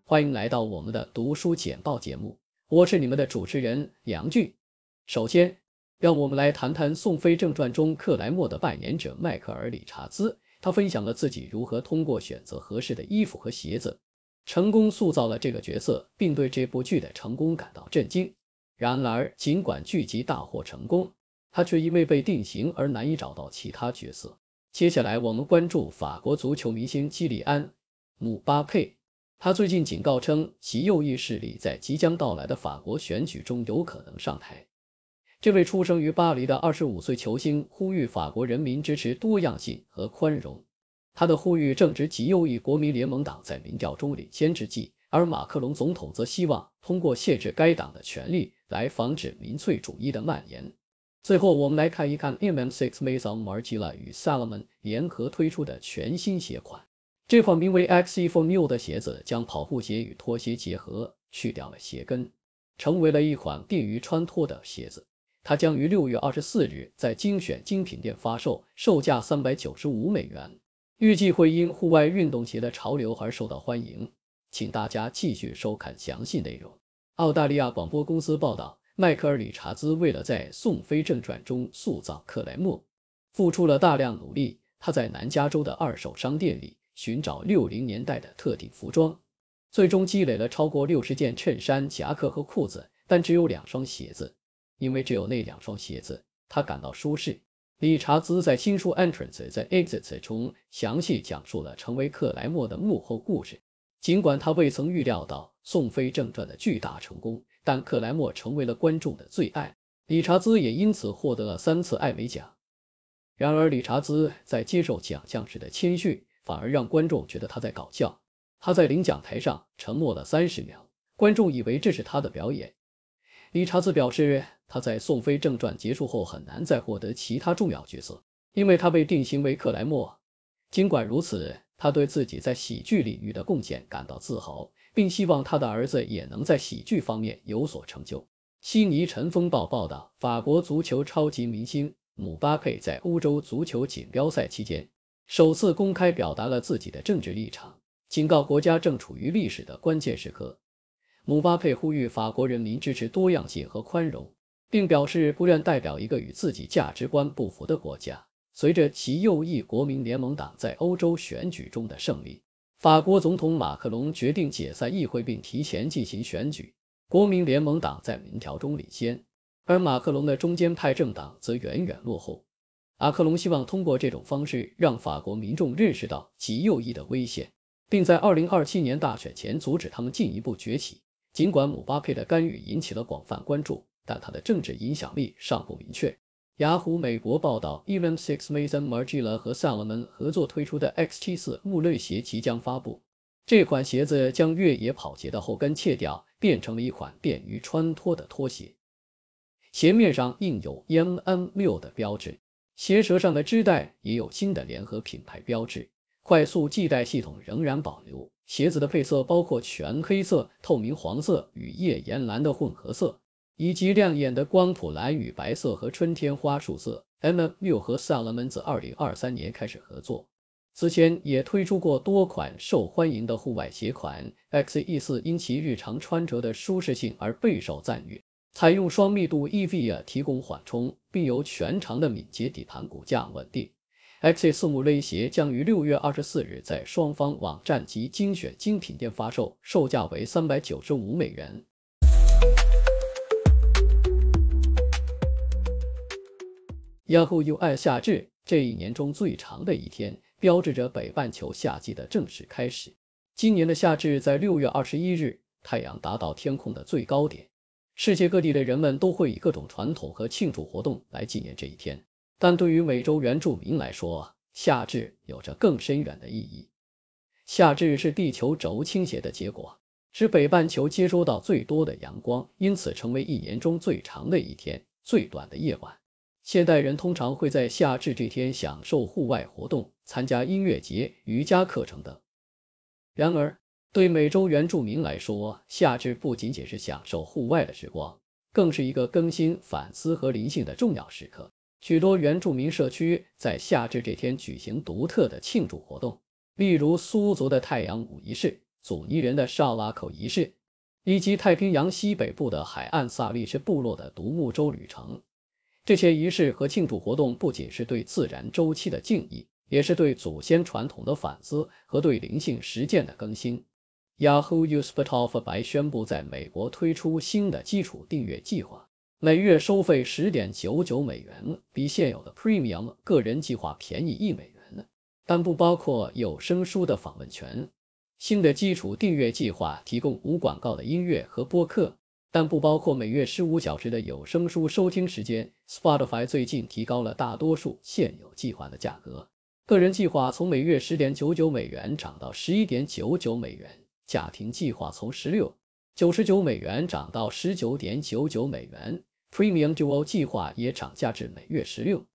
欢迎来到我们的读书简报节目，我是你们的主持人梁俊。首先，让我们来谈谈《宋飞正传》中克莱默的扮演者迈克尔·理查兹。他分享了自己如何通过选择合适的衣服和鞋子，成功塑造了这个角色，并对这部剧的成功感到震惊。然而，尽管剧集大获成功，他却因为被定型而难以找到其他角色。接下来，我们关注法国足球明星基里安·姆巴佩。他最近警告称，其右翼势力在即将到来的法国选举中有可能上台。这位出生于巴黎的25岁球星呼吁法国人民支持多样性和宽容。他的呼吁正值极右翼国民联盟党在民调中领先之际，而马克龙总统则希望通过限制该党的权力来防止民粹主义的蔓延。最后，我们来看一看 MM6 Maison Margiela 与 Salomon 联合推出的全新鞋款。这款名为 XE4Mule 的鞋子将跑步鞋与拖鞋结合，去掉了鞋跟，成为了一款便于穿脱的鞋子。它将于6月24日在精选精品店发售，售价$395，预计会因户外运动鞋的潮流而受到欢迎。请大家继续收看详细内容。澳大利亚广播公司报道，迈克尔·理查兹为了在《宋飞正传》中塑造克莱默，付出了大量努力。他在南加州的二手商店里寻找60年代的特定服装，最终积累了超过60件衬衫、夹克和裤子，但只有2双鞋子。因为只有那2双鞋子，他感到舒适。理查兹在新书 Entrance 在 Exits 中详细讲述了成为克莱默的幕后故事。尽管他未曾预料到《宋飞正传》的巨大成功，但克莱默成为了观众的最爱。理查兹也因此获得了3次艾美奖。然而，理查兹在接受奖项时的谦虚反而让观众觉得他在搞笑。他在领奖台上沉默了30秒，观众以为这是他的表演。理查兹表示，他在《宋飞正传》结束后很难再获得其他重要角色，因为他被定型为克莱默。尽管如此，他对自己在喜剧领域的贡献感到自豪，并希望他的儿子也能在喜剧方面有所成就。悉尼晨风报报道，法国足球超级明星姆巴佩在欧洲足球锦标赛期间首次公开表达了自己的政治立场，警告国家正处于历史的关键时刻。姆巴佩呼吁法国人民支持多样性和宽容，并表示不愿代表一个与自己价值观不符的国家。随着其右翼国民联盟党在欧洲选举中的胜利，法国总统马克龙决定解散议会并提前进行选举。国民联盟党在民调中领先，而马克龙的中间派政党则远远落后。马克龙希望通过这种方式让法国民众认识到极右翼的危险，并在2027年大选前阻止他们进一步崛起。尽管姆巴佩的干预引起了广泛关注，但他的政治影响力尚不明确。雅虎美国报道 ，MM6 Maison Margiela 和 Salomon 合作推出的 X74 木类鞋即将发布。这款鞋子将越野跑鞋的后跟切掉，变成了一款便于穿脱的拖鞋。鞋面上印有 MM6 的标志，鞋舌上的织带也有新的联合品牌标志。快速系带系统仍然保留。鞋子的配色包括全黑色、透明黄色与页岩蓝的混合色，以及亮眼的光谱蓝与白色和春天花束色。MM6 和 Salomon 自2023年开始合作，之前也推出过多款受欢迎的户外鞋款。XE4 因其日常穿着的舒适性而备受赞誉，采用双密度 EVA 提供缓冲，并由全长的敏捷底盘骨架稳定。XE4 木类鞋将于6月24日在双方网站及精选精品店发售，售价为$395。Yahoo UI 夏至，这一年中最长的一天，标志着北半球夏季的正式开始。今年的夏至在6月21日，太阳达到天空的最高点。世界各地的人们都会以各种传统和庆祝活动来纪念这一天。但对于美洲原住民来说，夏至有着更深远的意义。夏至是地球轴倾斜的结果，使北半球接收到最多的阳光，因此成为一年中最长的一天，最短的夜晚。现代人通常会在夏至这天享受户外活动，参加音乐节、瑜伽课程等。然而，对美洲原住民来说，夏至不仅仅是享受户外的时光，更是一个更新、反思和灵性的重要时刻。许多原住民社区在夏至这天举行独特的庆祝活动，例如苏族的太阳舞仪式， 祖尼人的绍拉口仪式，以及太平洋西北部的海岸萨利什部落的独木舟旅程。这些仪式和庆祝活动不仅是对自然周期的敬意，也是对祖先传统的反思和对灵性实践的更新。Yahoo! Spotify 白宣布在美国推出新的基础订阅计划，每月收费 10.99 美元，比现有的 Premium 个人计划便宜1美元，但不包括有声书的访问权。新的基础订阅计划提供无广告的音乐和播客，但不包括每月15小时的有声书收听时间。Spotify 最近提高了大多数现有计划的价格，个人计划从每月 10.99 美元涨到 11.99 美元，家庭计划从 16.99 美元涨到 19.99 美元， Premium Duo 计划也涨价至每月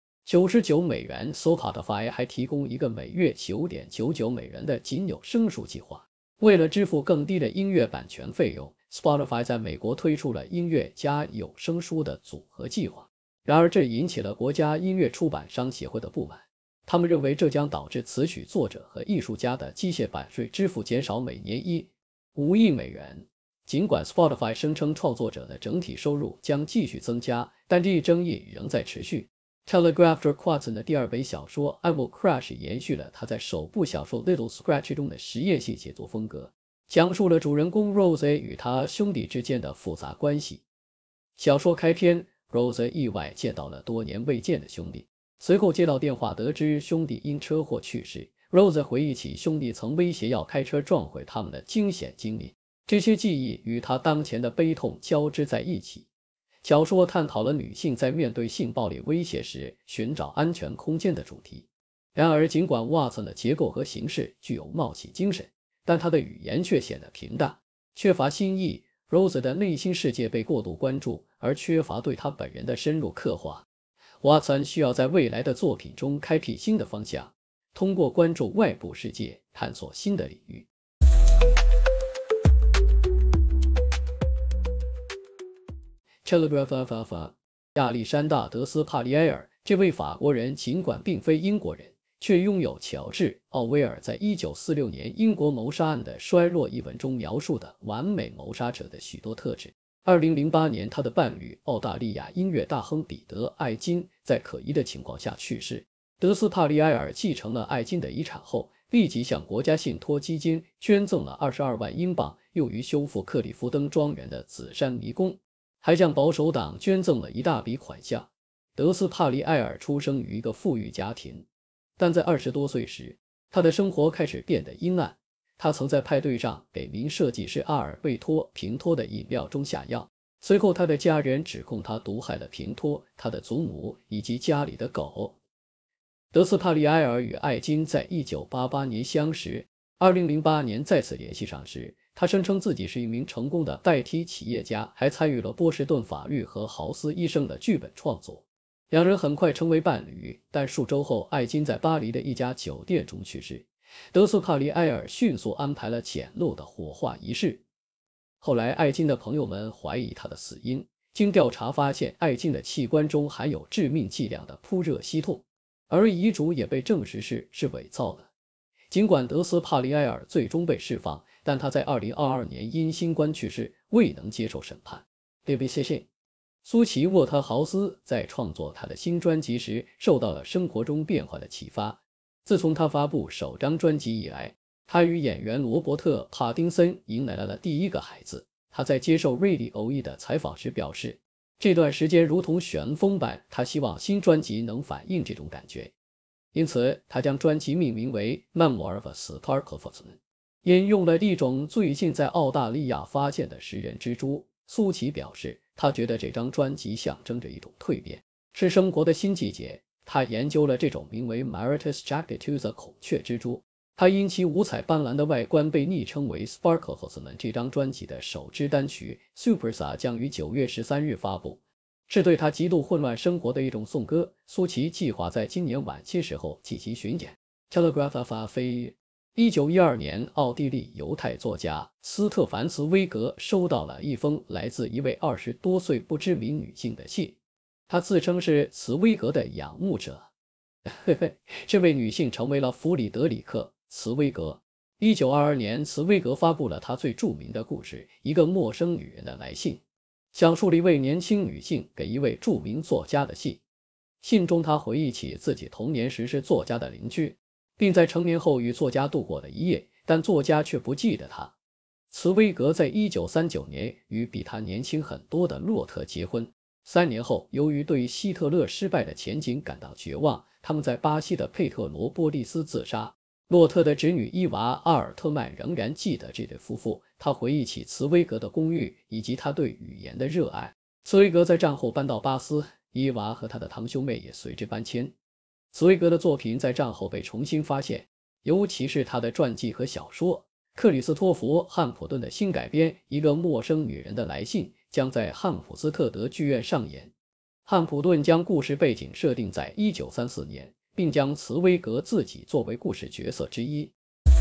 16.99 美元。 Spotify 还提供一个每月 9.99 美元的仅有声书计划。为了支付更低的音乐版权费用， Spotify 在美国推出了音乐加有声书的组合计划。然而这引起了国家音乐出版商协会的不满，他们认为这将导致词曲作者和艺术家的机械版税支付减少每年1.5亿美元。尽管 Spotify 声称创作者的整体收入将继续增加，但这一争议仍在持续。Telegraph Watson 的第二本小说《I Will Crash》延续了他在首部小说《Little Scratch》中的实验性写作风格，讲述了主人公 Rose 与他兄弟之间的复杂关系。小说开篇， Rose 意外见到了多年未见的兄弟，随后接到电话得知兄弟因车祸去世。 Rose 回忆起兄弟曾威胁要开车撞毁他们的惊险经历，这些记忆与他当前的悲痛交织在一起。小说探讨了女性在面对性暴力威胁时寻找安全空间的主题。然而尽管 Watson 的结构和形式具有冒险精神，但他的语言却显得平淡，缺乏新意。 Rose 的内心世界被过度关注，而缺乏对他本人的深入刻画。 Watson 需要在未来的作品中开辟新的方向，通过关注外部世界探索新的领域。Telegraph 亚历山大·德斯帕利埃尔这位法国人尽管并非英国人，却拥有乔治·奥威尔在1946年英国谋杀案的衰落一文中描述的完美谋杀者的许多特质。2008年，他的伴侣澳大利亚音乐大亨彼得·艾金在可疑的情况下去世。德斯帕利埃尔继承了艾金的遗产后，立即向国家信托基金捐赠了22万英镑，用于修复克里夫登庄园的紫杉迷宫，还向保守党捐赠了一大笔款项。德斯帕利埃尔出生于一个富裕家庭，但在20多岁时，他的生活开始变得阴暗。他曾在派对上给名设计师阿尔贝托·平托的饮料中下药，随后他的家人指控他毒害了平托、他的祖母以及家里的狗。德斯帕利埃尔与艾金在1988年相识，2008年再次联系上时，他声称自己是一名成功的代替企业家，还参与了波士顿法律和豪斯医生的剧本创作。两人很快成为伴侣，但数周后，艾金在巴黎的一家酒店中去世。德斯帕利埃尔迅速安排了简陋的火化仪式。后来，艾金的朋友们怀疑他的死因，经调查发现，艾金的器官中含有致命剂量的扑热息痛，而遗嘱也被证实是伪造的。尽管德斯帕利埃尔最终被释放，但他在2022年因新冠去世，未能接受审判。BBC 苏奇沃特豪斯在创作他的新专辑时受到了生活中变化的启发。自从他发布首张专辑以来，他与演员罗伯特·帕丁森迎来了第一个孩子。他在接受 Radio 的采访时表示，这段时间如同旋风般，他希望新专辑能反映这种感觉。因此，他将专辑命名为 Memoir of a Sparklefoot， 引用了一种最近在澳大利亚发现的食人蜘蛛。苏奇表示，他觉得这张专辑象征着一种蜕变，是生活的新季节。他研究了这种名为 Maritus jacquetus 的孔雀蜘蛛，它因其五彩斑斓的外观被昵称为 Sparklefoot。 这张专辑的首支单曲 Superstar 将于9月13日发布，是对他极度混乱生活的一种颂歌。苏奇计划在今年晚些时候进行巡演。Telegraph 发飞1912年，奥地利犹太作家斯特凡茨威格收到了一封来自一位20多岁不知名女性的信，她自称是茨威格的仰慕者。这位女性成为了弗里德里克·茨威格。 1922年，茨威格发布了他最著名的故事《一个陌生女人的来信》，讲述了一位年轻女性给一位著名作家的信。信中，她回忆起自己童年时是作家的邻居，并在成年后与作家度过了一夜，但作家却不记得她。茨威格在1939年与比他年轻很多的洛特结婚。3年后，由于对希特勒失败的前景感到绝望，他们在巴西的佩特罗波利斯自杀。洛特的侄女伊娃·阿尔特曼仍然记得这对夫妇，他回忆起茨威格的公寓以及他对语言的热爱。茨威格在战后搬到巴斯，伊娃和他的堂兄妹也随之搬迁。茨威格的作品在战后被重新发现，尤其是他的传记和小说。克里斯托弗·汉普顿的新改编《一个陌生女人的来信》将在汉普斯特德剧院上演。汉普顿将故事背景设定在1934年，并将茨威格自己作为故事角色之一。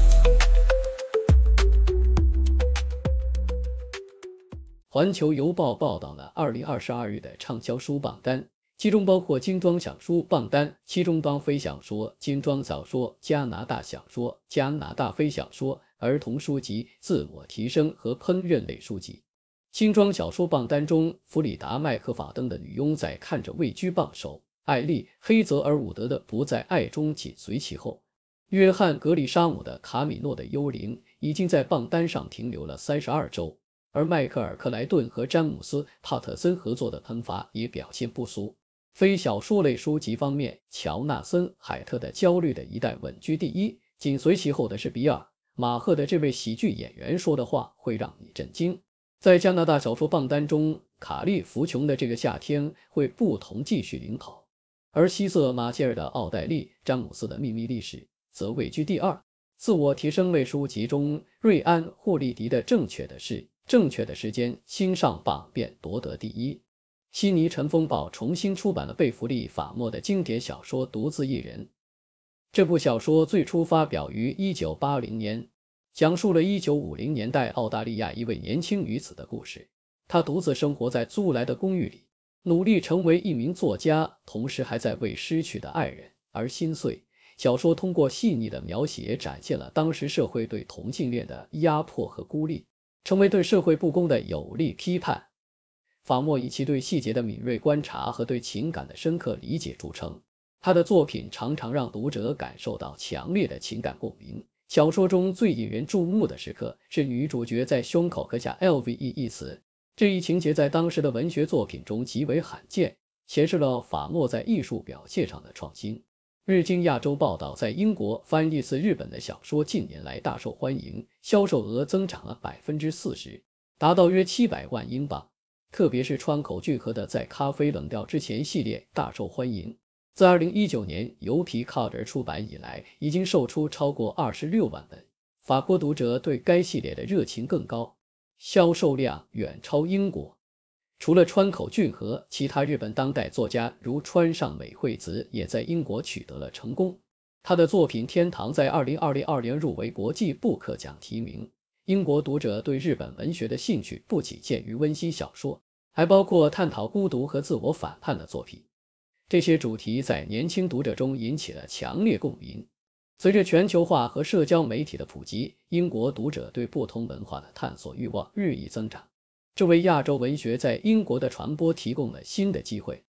环球邮报报道了2月22日的畅销书榜单，其中包括精装小书榜单，其中包非小说、精装小说、加拿大小说、加拿大非小说、儿童书籍、自我提升和烹饪类书籍。精装小说榜单中，弗里达·麦克法登的《女佣在看着位居榜首，艾丽·黑泽尔伍德的《不在爱中》紧随其后。约翰·格里沙姆的《卡米诺的幽灵》已经在榜单上停留了32周，而迈克尔·克莱顿和詹姆斯·帕特森合作的《喷发》也表现不俗。非小说类书籍方面，乔纳森·海特的《焦虑的一代》稳居第一，紧随其后的是比尔·马赫的这位喜剧演员说的话会让你震惊。在加拿大小说榜单中，卡利·福琼的《这个夏天》会不同继续领跑，而西瑟·马歇尔的《奥黛丽·詹姆斯的秘密历史》则位居第二。自我提升类书籍中，瑞安·霍利迪的《正确的事、正确的时间》新上榜便夺得第一。悉尼晨风报重新出版了贝弗利·法莫的经典小说《独自一人》。这部小说最初发表于1980年，讲述了1950年代澳大利亚一位年轻女子的故事。她独自生活在租来的公寓里，努力成为一名作家，同时还在为失去的爱人而心碎。小说通过细腻的描写展现了当时社会对同性恋的压迫和孤立，成为对社会不公的有力批判。法莫以其对细节的敏锐观察和对情感的深刻理解著称，他的作品常常让读者感受到强烈的情感共鸣。小说中最引人注目的时刻是女主角在胸口刻下 LVE 一词，这一情节在当时的文学作品中极为罕见，显示了法莫在艺术表现上的创新。日经亚洲报道，在英国翻译自日本的小说近年来大受欢迎，销售额增长了 40%， 达到约700万英镑。特别是川口俊和的《在咖啡冷掉之前》系列大受欢迎。自2019年由皮卡尔出版以来，已经售出超过26万本。法国读者对该系列的热情更高，销售量远超英国。除了川口俊和，其他日本当代作家如川上美惠子也在英国取得了成功。他的作品《天堂》在2022年入围国际布克奖提名。英国读者对日本文学的兴趣不仅限于温馨小说，还包括探讨孤独和自我反叛的作品。这些主题在年轻读者中引起了强烈共鸣。随着全球化和社交媒体的普及，英国读者对不同文化的探索欲望日益增长，这为亚洲文学在英国的传播提供了新的机会。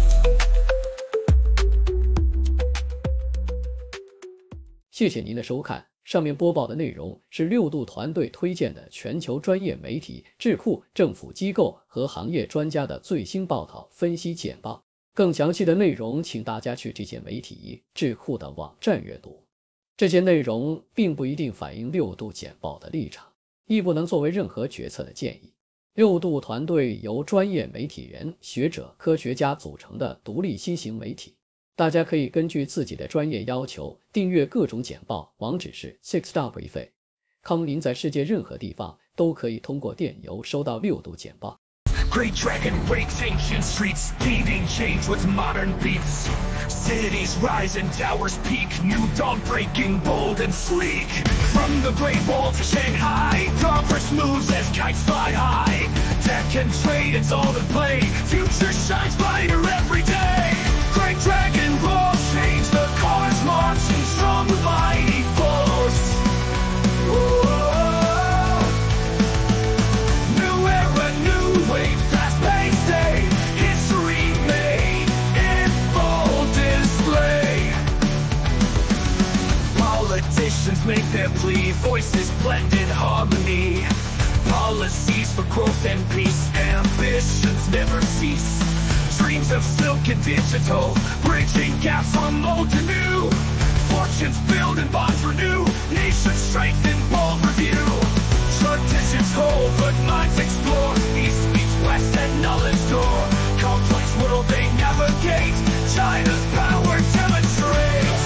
谢谢您的收看，上面播报的内容是6度团队推荐的全球专业媒体、智库、政府机构和行业专家的最新报道分析简报。更详细的内容，请大家去这些媒体、智库的网站阅读。这些内容并不一定反映6度简报的立场，亦不能作为任何决策的建议。6度团队由专业媒体人、学者、科学家组成的独立新型媒体，大家可以根据自己的专业要求订阅各种简报，网址是 6w.com。您在世界任何地方都可以通过电邮收到6度简报。 Great dragon breaks ancient streets, speeding change with modern beats. Cities rise and towers peak, new dawn breaking bold and sleek. From the Great Wall to Shanghai, progress moves as kites fly high. Tech and trade, it's all in play, future shines brighter every day. Great dragon roars, change the cars marching strong with mighty force. Dreams of silk and digital, bridging gaps from old to new. Fortunes build and bonds renew, nations strengthen, bold review. Traditions hold, but minds explore, east meets west and knowledge door. Complex world they navigate, China's power demonstrates.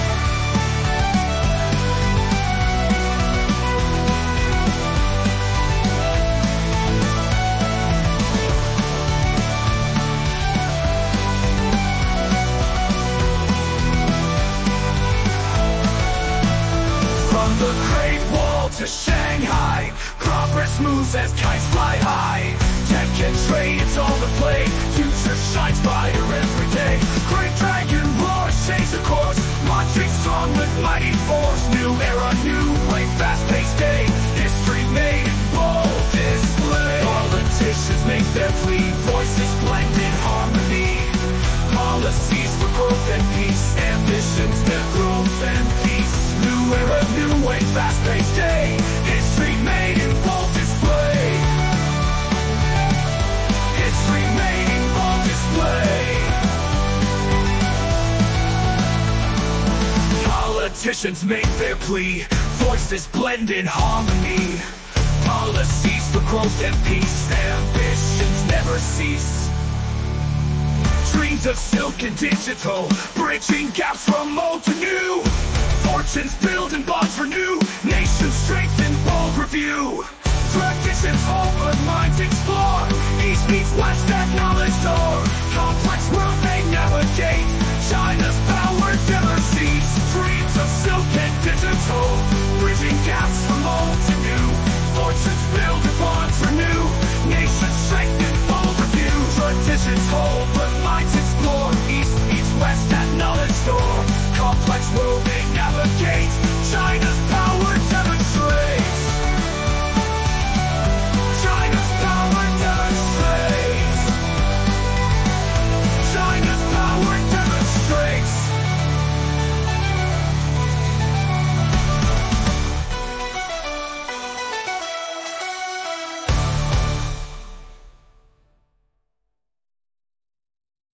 From the Great Wall to Shanghai, progress moves as kites fly high. Tech and trade, it's all the play, future shines brighter every day. Great dragon roars, change the course, marching strong with mighty force. New era, new way, fast-paced day, history made in bold display. Politicians make their plea, voices blend in harmony. Policies for growth and peace, ambitions to growth and peace. New era, new way, fast-paced day, history made in bold display. History made in bold display. Politicians make their plea, voices blend in harmony. Policies for growth and peace, ambitions never cease. Dreams of silk and digital, bridging gaps from old to new. Fortunes build and bonds renew, nations strengthen, bold review. Traditions hold but minds explore, east meets west at knowledge door.